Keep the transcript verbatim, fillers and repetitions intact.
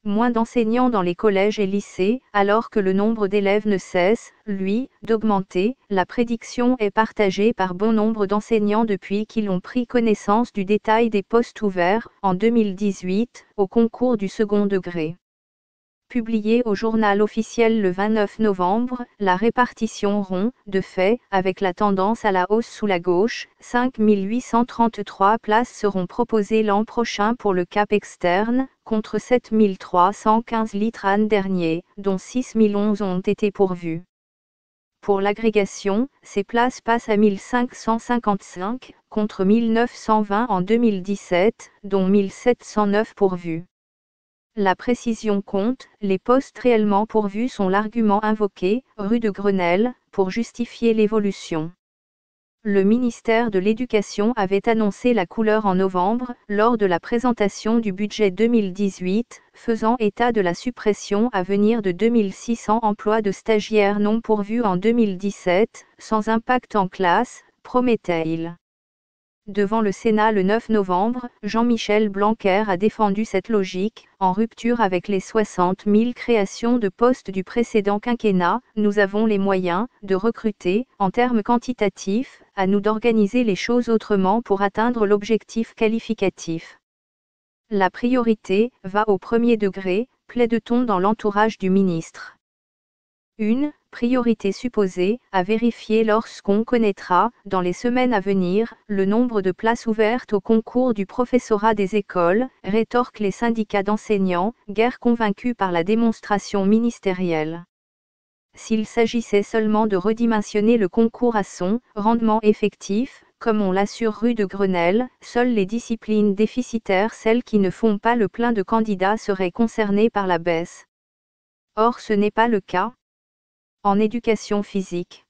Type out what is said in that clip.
moins d'enseignants dans les collèges et lycées, alors que le nombre d'élèves ne cesse, lui, d'augmenter. La prédiction est partagée par bon nombre d'enseignants depuis qu'ils ont pris connaissance du détail des postes ouverts, en deux mille dix-huit, au concours du second degré. Publié au journal officiel le vingt-neuf novembre, la répartition rompt, de fait, avec la tendance à la hausse sous la gauche. cinq mille huit cent trente-trois places seront proposées l'an prochain pour le cap externe, contre sept mille trois cent quinze l'an dernier, dont six mille onze ont été pourvues. Pour l'agrégation, ces places passent à mille cinq cent cinquante-cinq, contre mille neuf cent vingt en deux mille dix-sept, dont mille sept cent neuf pourvues. La précision compte, les postes réellement pourvus sont l'argument invoqué, rue de Grenelle, pour justifier l'évolution. Le ministère de l'Éducation avait annoncé la couleur en novembre, lors de la présentation du budget deux mille dix-huit, faisant état de la suppression à venir de deux mille six cents emplois de stagiaires non pourvus en deux mille dix-sept, sans impact en classe, promettait-il. Devant le Sénat le neuf novembre, Jean-Michel Blanquer a défendu cette logique, en rupture avec les soixante mille créations de postes du précédent quinquennat. Nous avons les moyens de recruter, en termes quantitatifs, à nous d'organiser les choses autrement pour atteindre l'objectif qualificatif. La priorité va au premier degré, plaide-t-on dans l'entourage du ministre. Une priorité supposée, à vérifier lorsqu'on connaîtra, dans les semaines à venir, le nombre de places ouvertes au concours du professorat des écoles, rétorquent les syndicats d'enseignants, guère convaincus par la démonstration ministérielle. S'il s'agissait seulement de redimensionner le concours à son rendement effectif, comme on l'assure rue de Grenelle, seules les disciplines déficitaires, celles qui ne font pas le plein de candidats, seraient concernées par la baisse. Or ce n'est pas le cas. En éducation physique,